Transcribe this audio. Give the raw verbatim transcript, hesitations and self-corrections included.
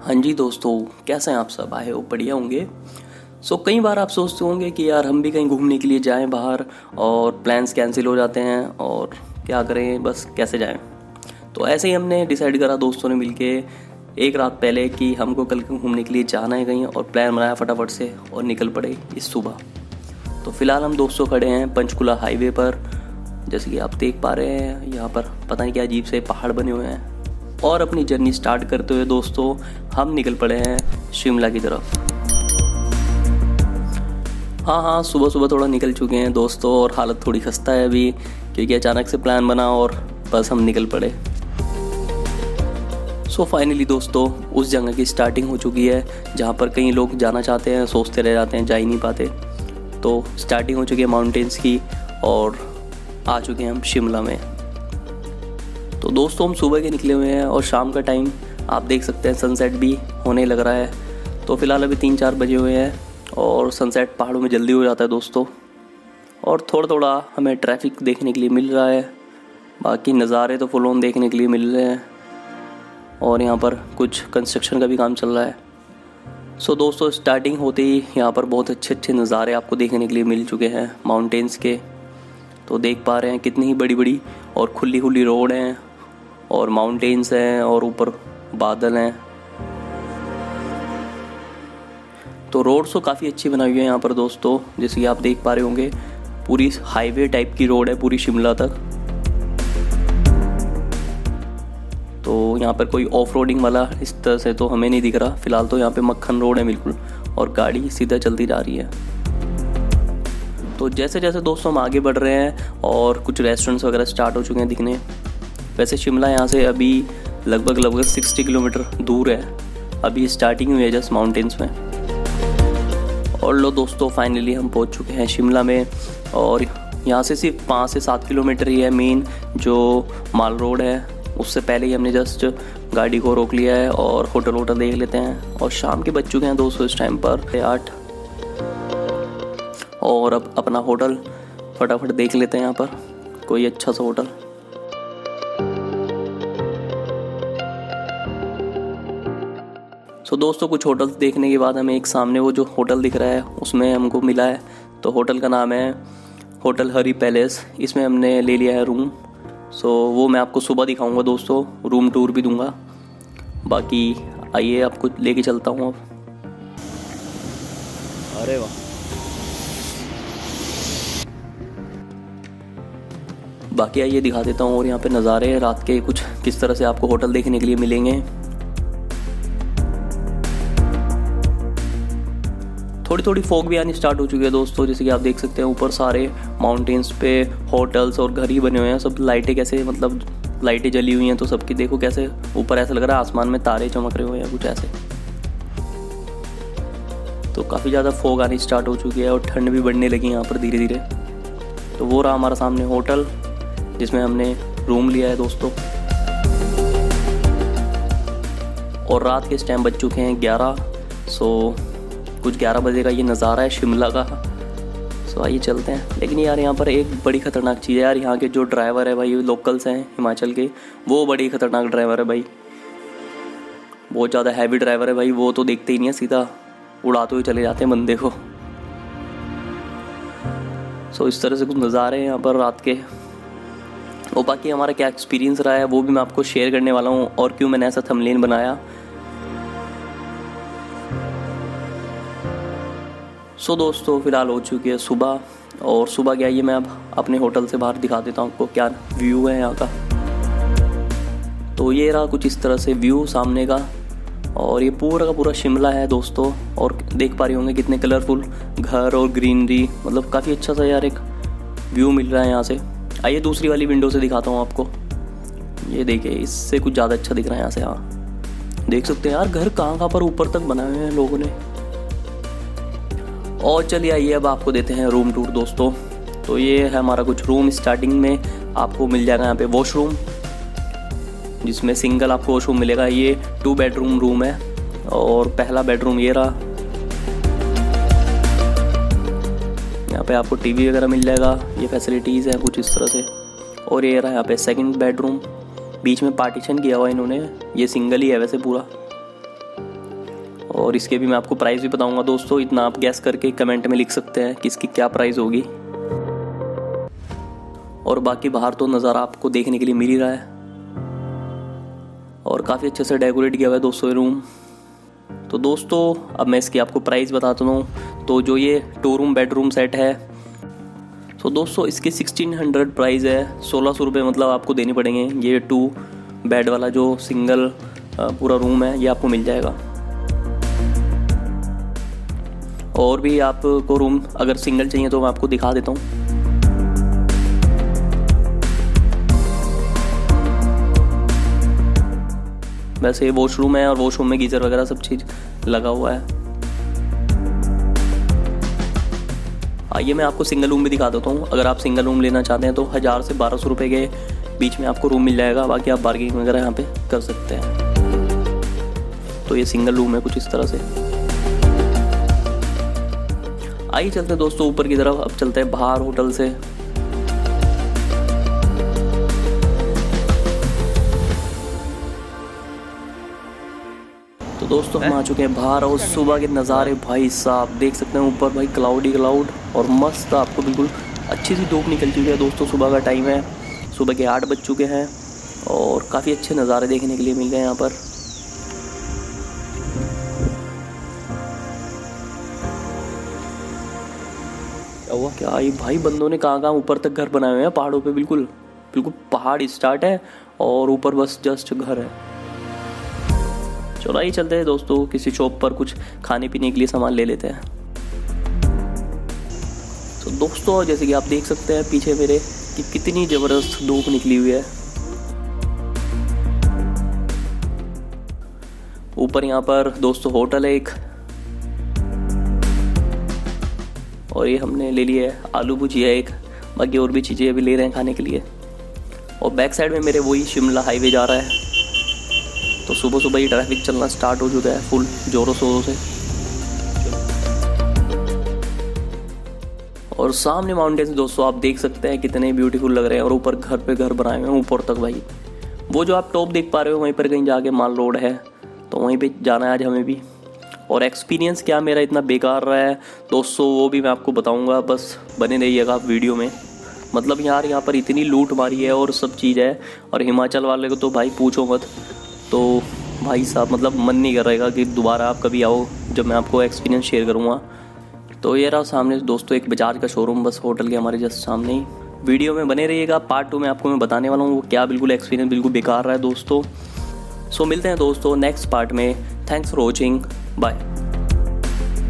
हाँ जी दोस्तों, कैसे हैं आप सब? आए हो बढ़िया होंगे। सो कई बार आप सोचते होंगे कि यार हम भी कहीं घूमने के लिए जाएं बाहर और प्लान्स कैंसिल हो जाते हैं और क्या करें, बस कैसे जाएं। तो ऐसे ही हमने डिसाइड करा दोस्तों ने मिलके एक रात पहले कि हमको कल घूमने के लिए जाना है कहीं, और प्लान बनाया फटाफट से और निकल पड़े इस सुबह। तो फिलहाल हम दोस्तों खड़े हैं पंचकुला हाईवे पर। जैसे कि आप देख पा रहे हैं, यहाँ पर पता नहीं क्या अजीब से पहाड़ बने हुए हैं, और अपनी जर्नी स्टार्ट करते हुए दोस्तों हम निकल पड़े हैं शिमला की तरफ। हाँ हाँ सुबह सुबह थोड़ा निकल चुके हैं दोस्तों, और हालत थोड़ी खस्ता है अभी, क्योंकि अचानक से प्लान बना और बस हम निकल पड़े। सो फाइनली दोस्तों उस जगह की स्टार्टिंग हो चुकी है जहाँ पर कई लोग जाना चाहते हैं, सोचते रह जाते हैं, जा ही नहीं पाते। तो स्टार्टिंग हो चुकी है माउंटेन्स की, और आ चुके हैं हम शिमला में। तो दोस्तों हम सुबह के निकले हुए हैं और शाम का टाइम आप देख सकते हैं, सनसेट भी होने लग रहा है। तो फिलहाल अभी तीन चार बजे हुए हैं और सनसेट पहाड़ों में जल्दी हो जाता है दोस्तों। और थोड़ा थोड़ा हमें ट्रैफिक देखने के लिए मिल रहा है, बाकी नज़ारे तो फुल ऑन देखने के लिए मिल रहे हैं, और यहाँ पर कुछ कंस्ट्रक्शन का भी काम चल रहा है। सो दोस्तों स्टार्टिंग होते ही यहाँ पर बहुत अच्छे अच्छे नज़ारे आपको देखने के लिए मिल चुके हैं माउंटेन्स के। तो देख पा रहे हैं कितनी ही बड़ी बड़ी और खुली खुली रोड हैं, और माउंटेन्स हैं, और ऊपर बादल हैं। तो रोड्स तो काफ़ी अच्छी बनाई हुई है यहाँ पर दोस्तों, जैसे कि आप देख पा रहे होंगे पूरी हाईवे टाइप की रोड है पूरी शिमला तक। तो यहाँ पर कोई ऑफ रोडिंग वाला इस तरह से तो हमें नहीं दिख रहा फिलहाल। तो यहाँ पे मक्खन रोड है बिल्कुल, और गाड़ी सीधा चलती जा रही है। तो जैसे जैसे दोस्तों हम आगे बढ़ रहे हैं और कुछ रेस्टोरेंट्स वगैरह स्टार्ट हो चुके हैं दिखने। वैसे शिमला यहाँ से अभी लगभग लगभग साठ किलोमीटर दूर है, अभी स्टार्टिंग हुई है जस्ट माउंटेन्स में। और लो दोस्तों फाइनली हम पहुँच चुके हैं शिमला में, और यहाँ से सिर्फ पाँच से सात किलोमीटर ही है मेन जो माल रोड है। उससे पहले ही हमने जस्ट गाड़ी को रोक लिया है और होटल वोटल देख लेते हैं। और शाम के बज चुके हैं दोस्तों इस टाइम पर आठ, और अब अपना होटल फटाफट देख लेते हैं यहाँ पर कोई अच्छा सा होटल। सो दोस्तों कुछ होटल्स देखने के बाद हमें एक सामने वो जो होटल दिख रहा है उसमें हमको मिला है। तो होटल का नाम है होटल हरी पैलेस, इसमें हमने ले लिया है रूम। सो वो मैं आपको सुबह दिखाऊंगा दोस्तों, रूम टूर भी दूंगा। बाकी आइए आपको लेके चलता हूँ अब। अरे वाह, बाकी आइए दिखा देता हूँ। और यहाँ पे नज़ारे रात के कुछ किस तरह से आपको होटल देखने के लिए मिलेंगे। थोड़ी थोड़ी फॉग भी आनी स्टार्ट हो चुकी है दोस्तों, जैसे कि आप देख सकते हैं ऊपर सारे माउंटेन्स पे होटल्स और घर ही बने हुए हैं। सब लाइटें कैसे, मतलब लाइटें जली हुई हैं, तो सबकी देखो कैसे ऊपर ऐसा लग रहा है आसमान में तारे चमक रहे हो या कुछ ऐसे। तो काफ़ी ज़्यादा फॉग आनी स्टार्ट हो चुकी है और ठंड भी बढ़ने लगी यहाँ पर धीरे धीरे। तो वो रहा हमारा सामने होटल जिसमें हमने रूम लिया है दोस्तों। और रात के इस टाइम बज चुके हैं ग्यारह। सो कुछ ग्यारह बजे का ये नज़ारा है शिमला का। सो आइए चलते हैं। लेकिन यार यहाँ पर एक बड़ी ख़तरनाक चीज़ है यार, यहाँ के जो ड्राइवर है भाई, लोकल्स हैं हिमाचल के, वो बड़ी ख़तरनाक ड्राइवर है भाई। बहुत ज़्यादा हैवी ड्राइवर है भाई, वो तो देखते ही नहीं है, सीधा उड़ाते हुए चले जाते हैं बंदे को। सो इस तरह से कुछ नज़ारे हैं यहाँ पर रात के। और बाकी हमारा क्या एक्सपीरियंस रहा है वो भी मैं आपको शेयर करने वाला हूँ, और क्यों मैंने ऐसा थंबनेल बनाया। सो दोस्तों फ़िलहाल हो चुकी है सुबह, और सुबह क्या, ये मैं अब अपने होटल से बाहर दिखा देता हूँ आपको क्या व्यू है यहाँ का। तो ये रहा कुछ इस तरह से व्यू सामने का, और ये पूरा का पूरा शिमला है दोस्तों। और देख पा रही होंगे कितने कलरफुल घर और ग्रीनरी, मतलब काफ़ी अच्छा सा यार एक व्यू मिल रहा है यहाँ से। आइए दूसरी वाली विंडो से दिखाता हूँ आपको। ये देखिए, इससे कुछ ज़्यादा अच्छा दिख रहा है यहाँ से। हाँ देख सकते हैं यार घर कहाँ कहाँ पर ऊपर तक बनाए हुए हैं लोगों ने। और चलिए आइए अब आपको देते हैं रूम टूर दोस्तों। तो ये है हमारा कुछ रूम। स्टार्टिंग में आपको मिल जाएगा यहाँ पे वॉशरूम, जिसमें सिंगल आपको वॉशरूम मिलेगा। ये टू बेडरूम रूम है, और पहला बेडरूम ये रहा। यहाँ पे आपको टीवी वगैरह मिल जाएगा, ये फैसिलिटीज़ हैं कुछ इस तरह से। और ये रहा यहाँ पे सेकंड बेडरूम, बीच में पार्टीशन किया हुआ इन्होंने, ये सिंगल ही है वैसे पूरा। और इसके भी मैं आपको प्राइस भी बताऊंगा दोस्तों। इतना आप गैस करके कमेंट में लिख सकते हैं कि इसकी क्या प्राइस होगी। और बाकी बाहर तो नज़ारा आपको देखने के लिए मिल ही रहा है और काफ़ी अच्छे से डेकोरेट किया हुआ है दोस्तों ये रूम। तो दोस्तों अब मैं इसकी आपको प्राइस बताता हूँ। तो जो ये टू रूम बेडरूम सेट है, तो दोस्तों इसकी सिक्सटीन हंड्रेड प्राइस है। सोलह सौ रुपये मतलब आपको देने पड़ेंगे। ये टू बेड वाला जो सिंगल पूरा रूम है ये आपको मिल जाएगा। और भी आपको रूम अगर सिंगल चाहिए तो मैं आपको दिखा देता हूँ। वैसे ये वॉशरूम है और वॉशरूम में गीजर वगैरह सब चीज़ लगा हुआ है। आइए मैं आपको सिंगल रूम भी दिखा देता हूँ। अगर आप सिंगल रूम लेना चाहते हैं तो हज़ार से बारह सौ रुपये के बीच में आपको रूम मिल जाएगा। बाकी आप बार्गेनिंग वगैरह यहाँ पे कर सकते हैं। तो ये सिंगल रूम है कुछ इस तरह से। आइए चलते हैं दोस्तों ऊपर की तरफ। अब चलते हैं बाहर होटल से। तो दोस्तों हम आ चुके हैं बाहर और सुबह के नज़ारे भाई साहब देख सकते हैं। ऊपर भाई क्लाउडी क्लाउड और मस्त आपको बिल्कुल अच्छी सी धूप निकल चुकी है दोस्तों। सुबह का टाइम है, सुबह के आठ बज चुके हैं और काफ़ी अच्छे नज़ारे देखने के लिए मिल गए यहाँ पर। क्या हुआ क्या ये भाई बंदों ने कहाँ कहाँ ऊपर तक घर बनाए हुए हैं पहाड़ों पे। बिल्कुल बिल्कुल पहाड़ स्टार्ट है और ऊपर बस जस्ट घर है। चलो आइए चलते हैं दोस्तों किसी शॉप पर कुछ खाने पीने के लिए सामान ले लेते हैं। तो दोस्तों जैसे कि आप देख सकते हैं पीछे मेरे कि कितनी ज़बरदस्त धूप निकली हुई है। ऊपर यहाँ पर दोस्तों होटल है एक और ये हमने ले लिया है आलू भुजिया एक। बाकी और भी चीज़ें अभी ले रहे हैं खाने के लिए। और बैक साइड में मेरे वही शिमला हाईवे जा रहा है। तो सुबह सुबह ही ट्रैफिक चलना स्टार्ट हो चुका है फुल जोरों शोरों से। और सामने माउंटेन्स दोस्तों आप देख सकते हैं कितने ब्यूटीफुल लग रहे हैं। और ऊपर घर पे घर बनाए हुए हैं ऊपर तक भाई। वो जो आप टॉप देख पा रहे हो वहीं पर कहीं जाके माल रोड है तो वहीं पे जाना है आज हमें भी। और एक्सपीरियंस क्या मेरा इतना बेकार रहा है दोस्तों वो भी मैं आपको बताऊंगा। बस बने रहिएगा आप वीडियो में। मतलब यार यहाँ पर इतनी लूट मारी है और सब चीज़ है। और हिमाचल वाले को तो भाई पूछो मत। तो भाई साहब मतलब मन नहीं कर रहेगा कि दोबारा आप कभी आओ जब मैं आपको एक्सपीरियंस शेयर करूँगा। तो ये रहा सामने दोस्तों एक बजाज का शोरूम बस होटल के हमारे जस्ट सामने ही। वीडियो में बने रहिएगा। पार्ट टू में आपको मैं बताने वाला हूँ वो क्या बिल्कुल एक्सपीरियंस बिल्कुल बेकार रहा है दोस्तों। सो मिलते हैं दोस्तों नेक्स्ट पार्ट में। Thanks for watching, bye.